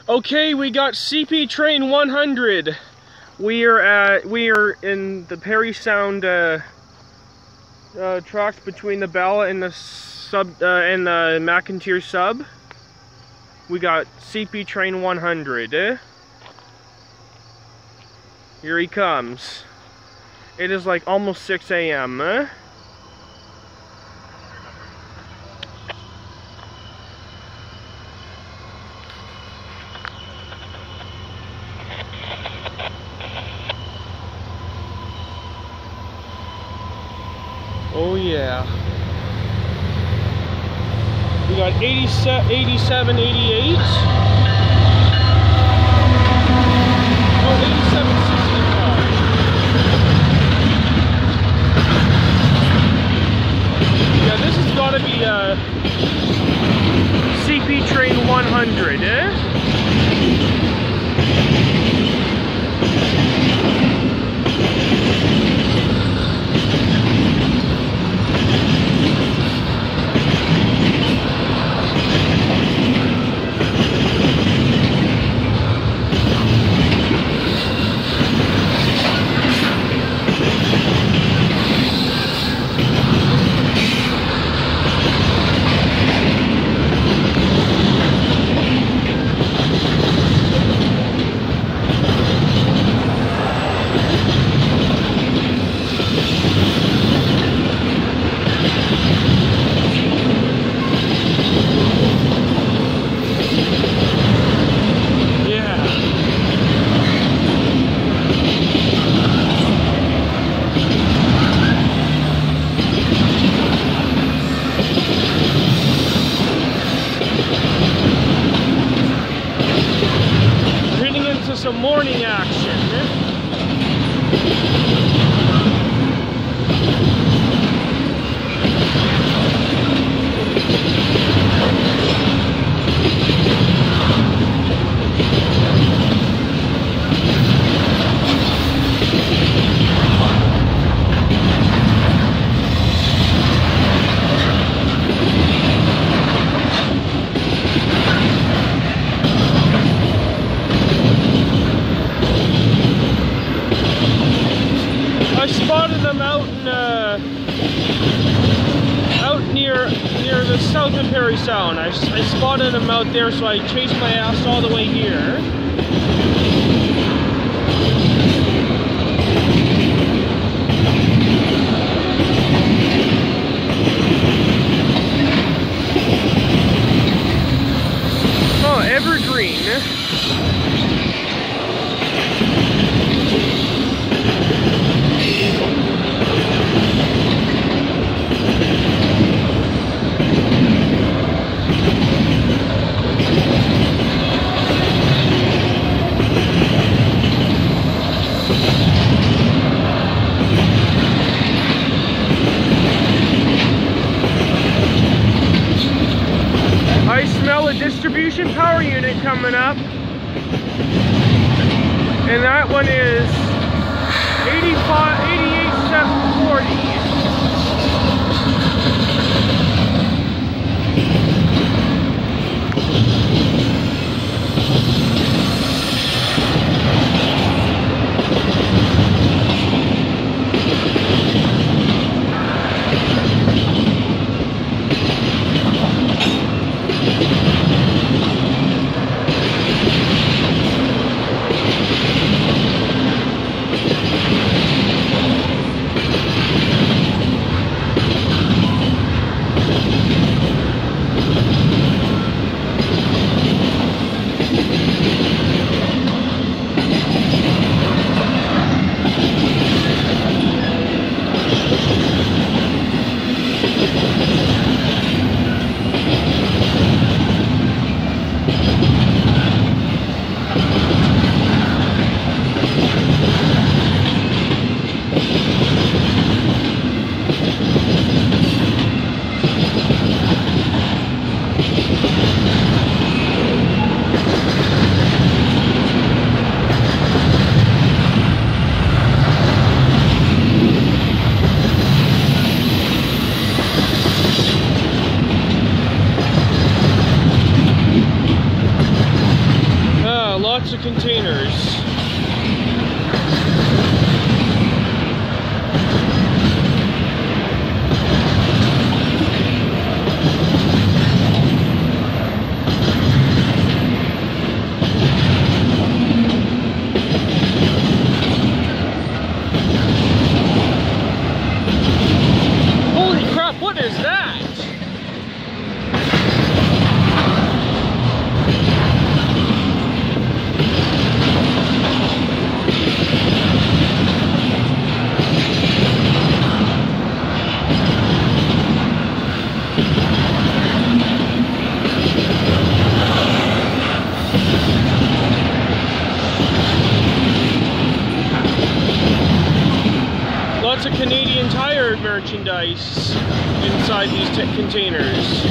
Okay, we got CP Train 100. We are in the Parry Sound tracks between the Bella and the sub and the McIntyre sub. We got CP Train 100. Here he comes. It is like almost 6 a.m. Oh yeah. We got 87, 88. Oh, 87, 65. Yeah, this has got to be CP Train 100, some morning action. I spotted them out near the south of Parry Sound. I spotted them out there, so I chased my ass all the way here. Oh, Evergreen. I smell a distribution power unit coming up, and that one is 88,740. Lots of containers. Holy crap, what is that? Lots of Canadian Tire merchandise inside these containers.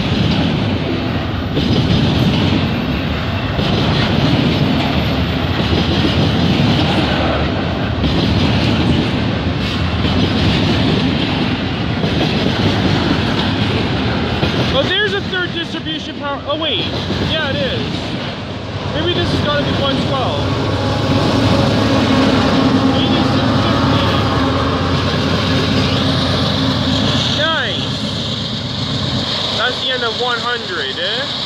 Oh, there's a third distribution power. Oh wait, yeah it is. Maybe this has got to be 112. That's the end of 100,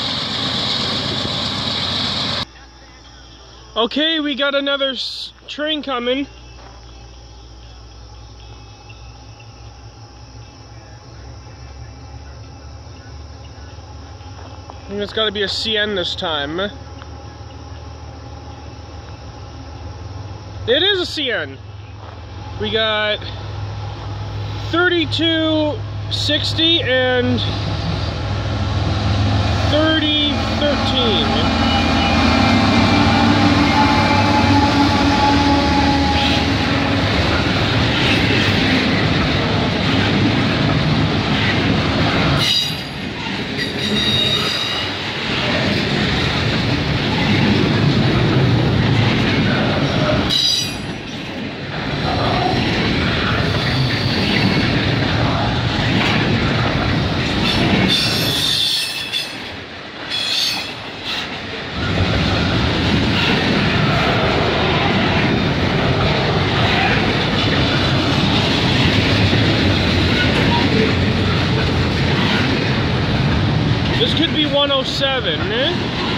eh? Okay, we got another train coming. I think it's got to be a CN this time. It is a CN. We got 3260 and 3013. This could be 107, eh?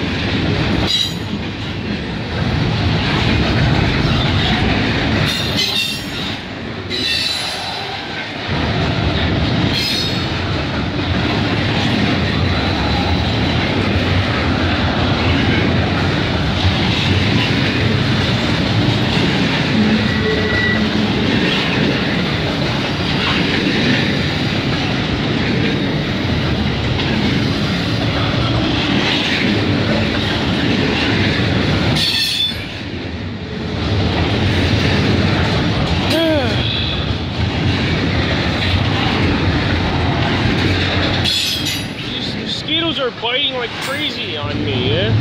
Are biting like crazy on me, eh?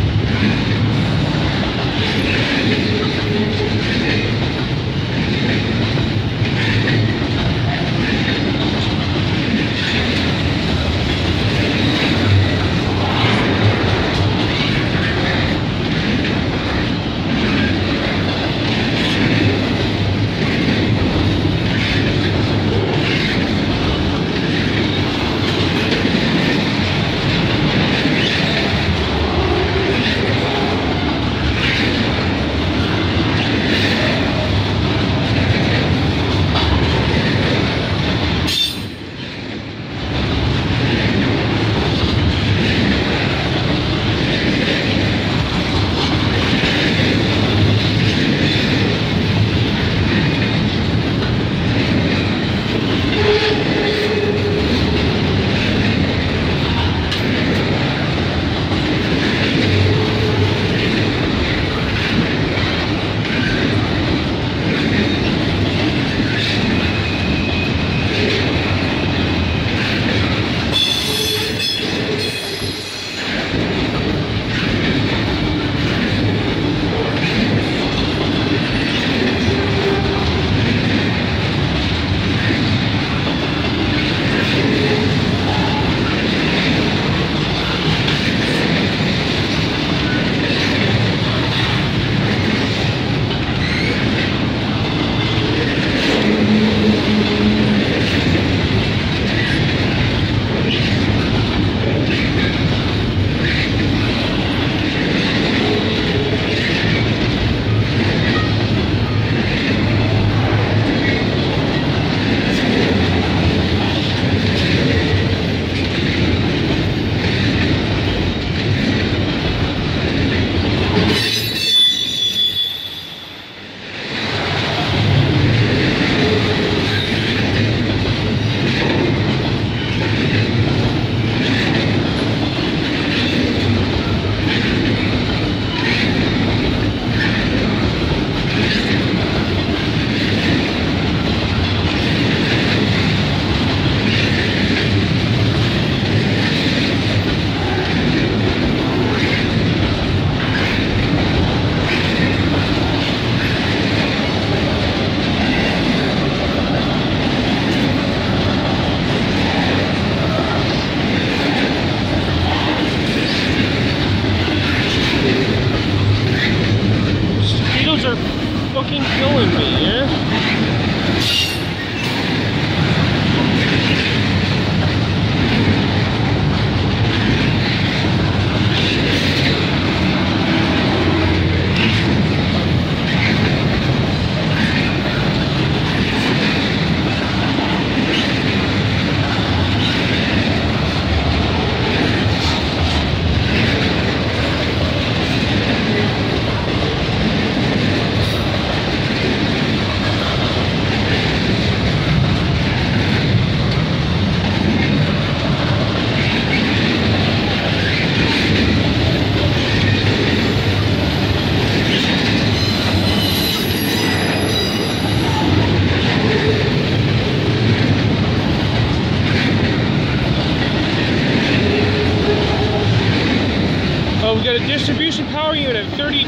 distribution power unit,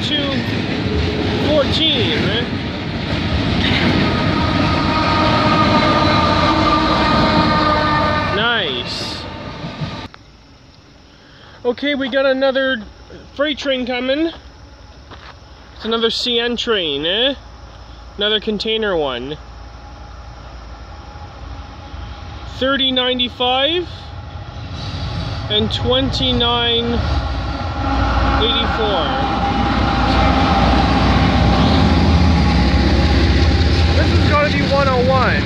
3214. Nice. Okay, we got another freight train coming. It's another CN train, Another container one. 3095 and 2984. This has got to be 101.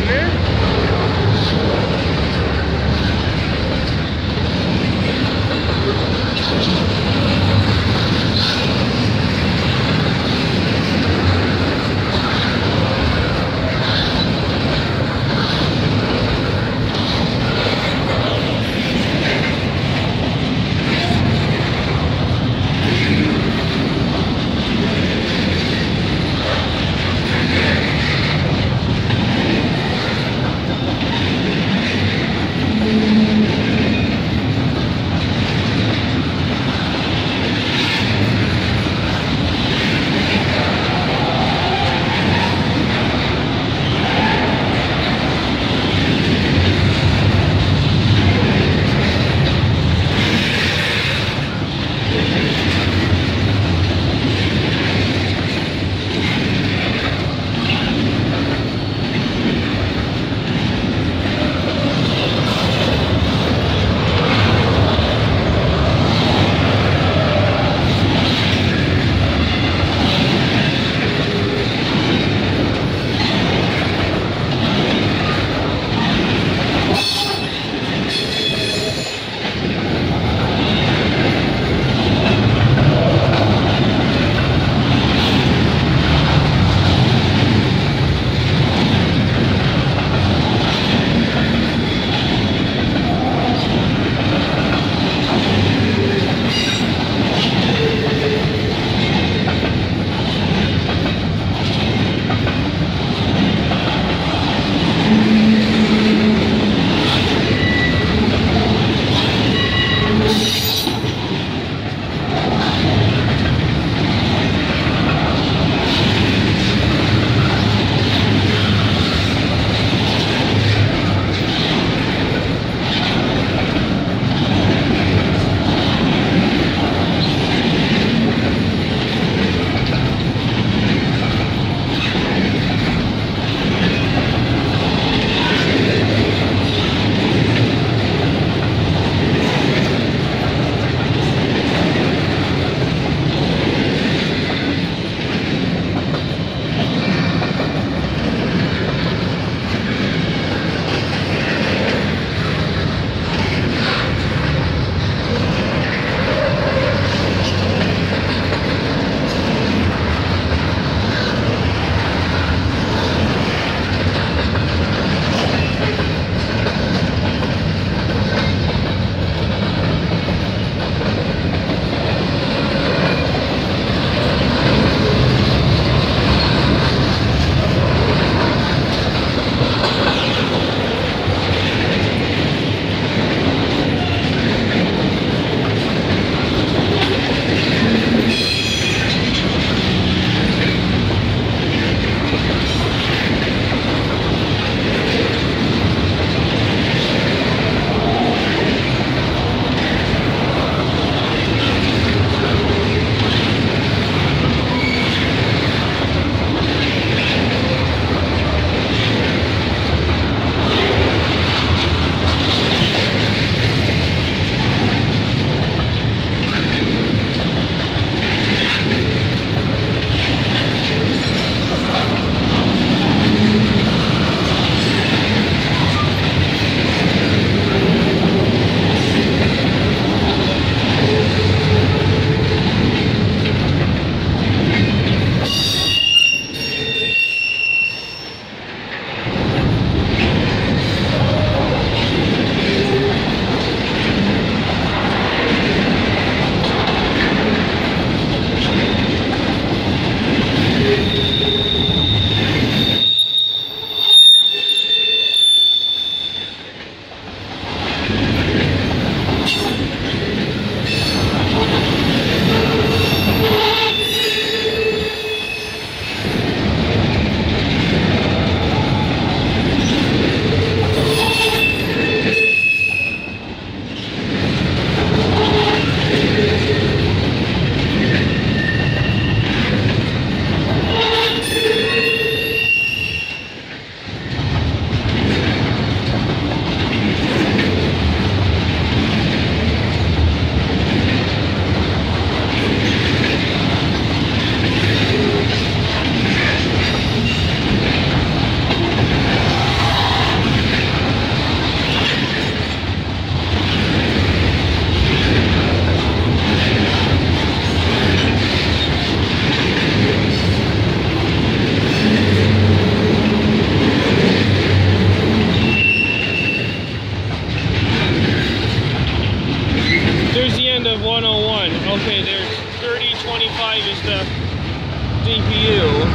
25 is the DPU.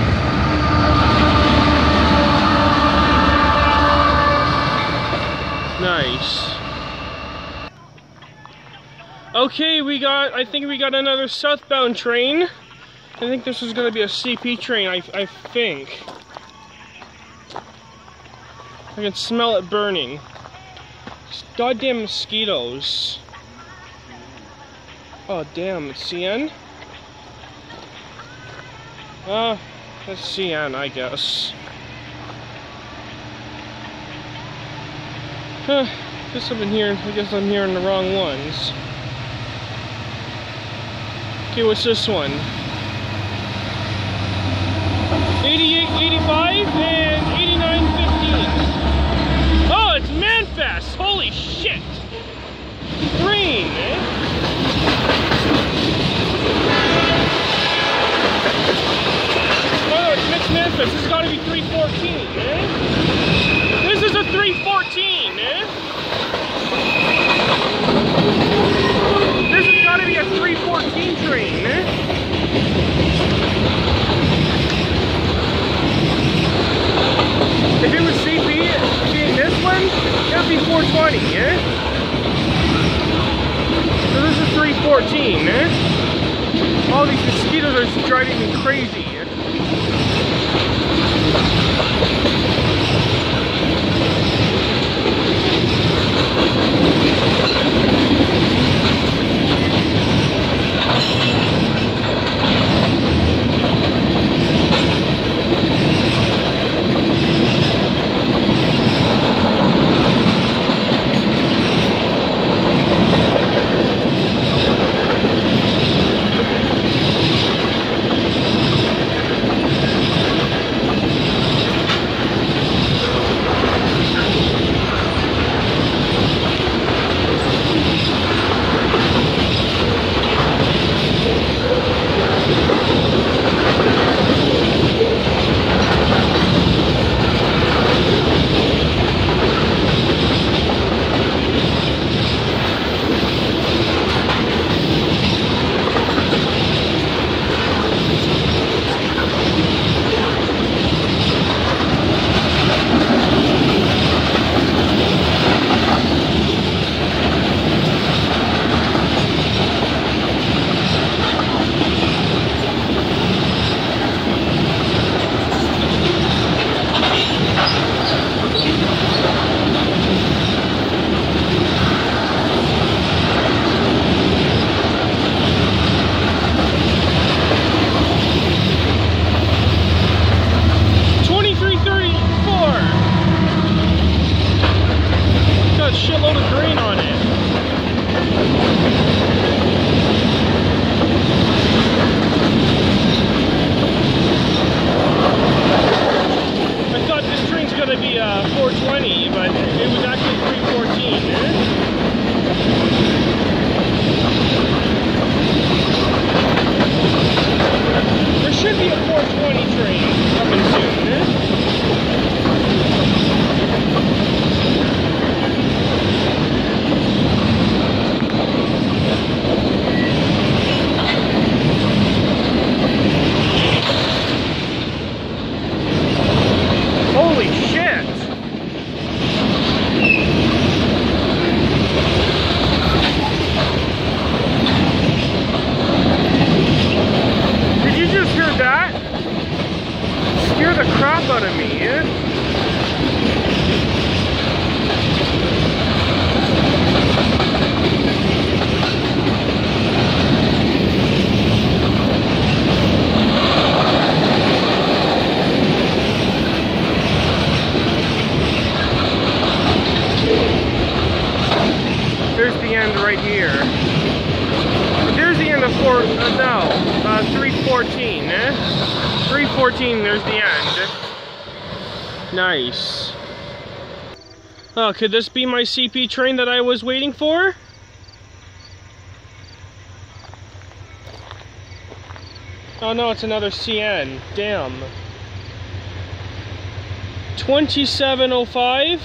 Nice. Okay, I think we got another southbound train. I think this is gonna be a CP train, I think. I can smell it burning. These goddamn mosquitoes. Oh damn, it's CN? That's CN, I guess. I guess I guess I'm hearing the wrong ones. Okay, what's this one? 8885 and 8915. Oh, it's Manfest! Holy shit! Green, eh? Oh no, it's mixed Manfest. This has got to be 314, eh? This is a 314, eh? This has got to be a 314 train, eh? If it was CP being this one, it would be 420, eh? So this is 314, eh? All these mosquitoes are just driving me crazy. right here. There's the end of 314, eh? 314, there's the end. Nice. Oh, could this be my CP train that I was waiting for? Oh no, it's another CN. Damn. 2705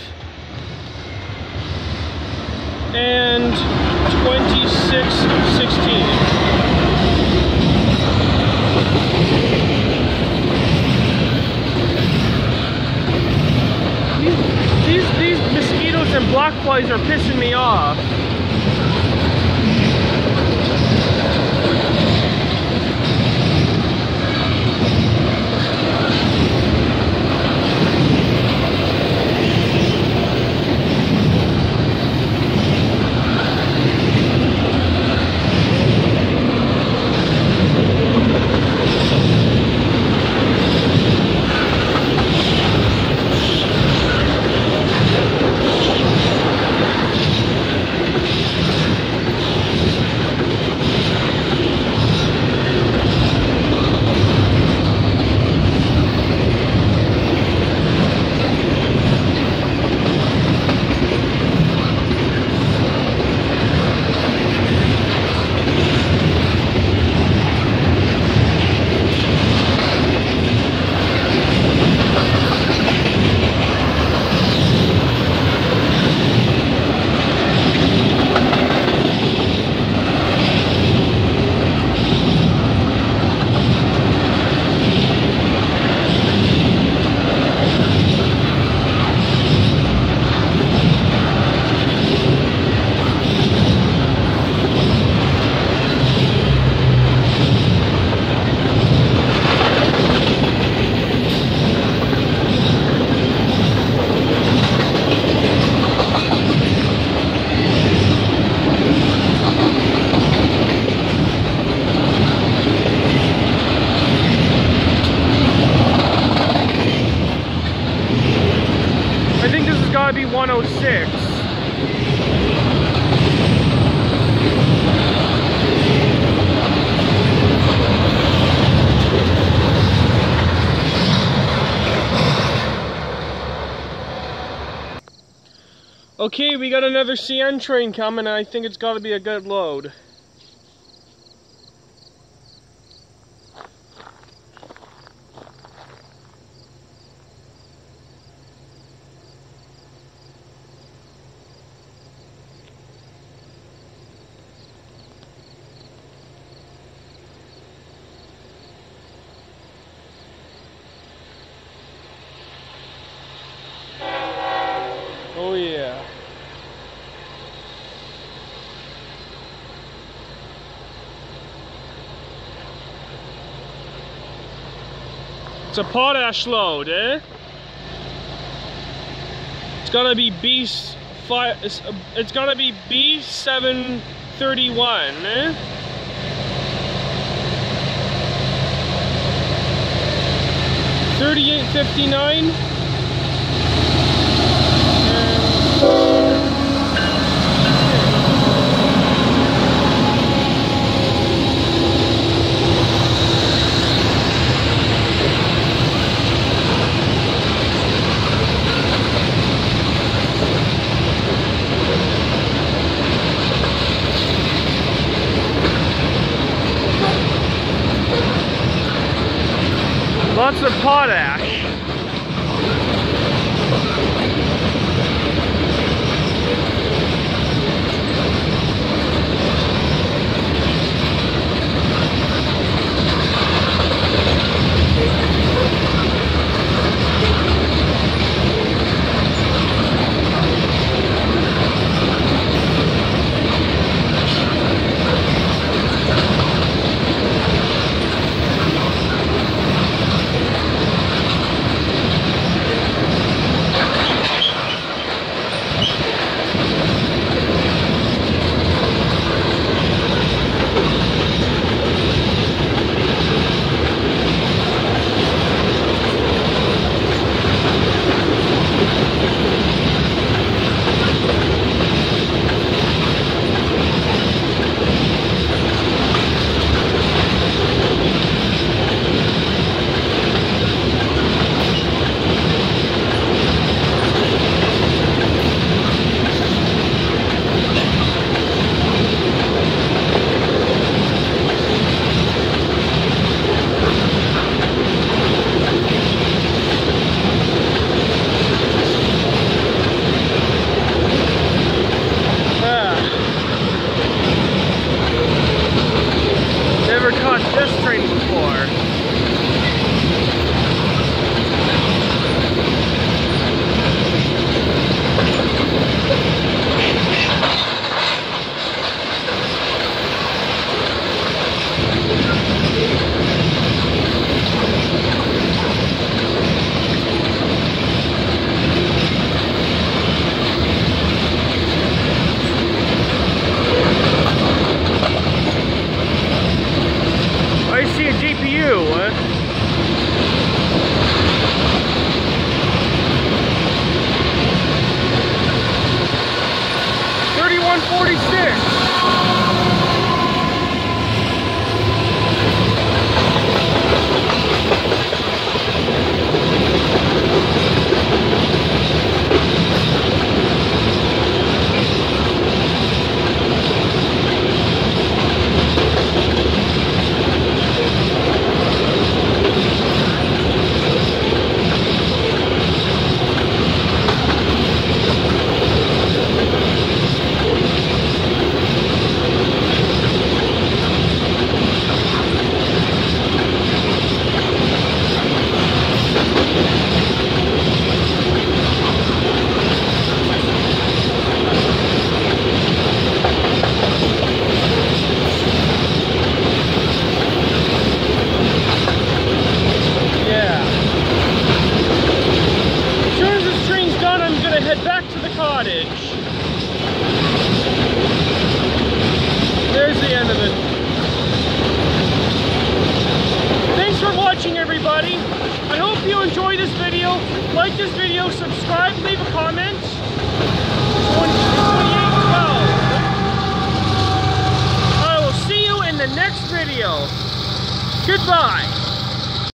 and 2616. butterflies are pissing me off. I think this has got to be 106. Okay, we got another CN train coming, and I think it's got to be a good load. Oh yeah. It's a potash load, eh? It's gonna be B5. It's gonna be B731, eh? $38.59. Lots of potash. There's the end of it. Thanks for watching, everybody. I hope you enjoyed this video. Like this video, subscribe, leave a comment. 2812. I will see you in the next video. Goodbye.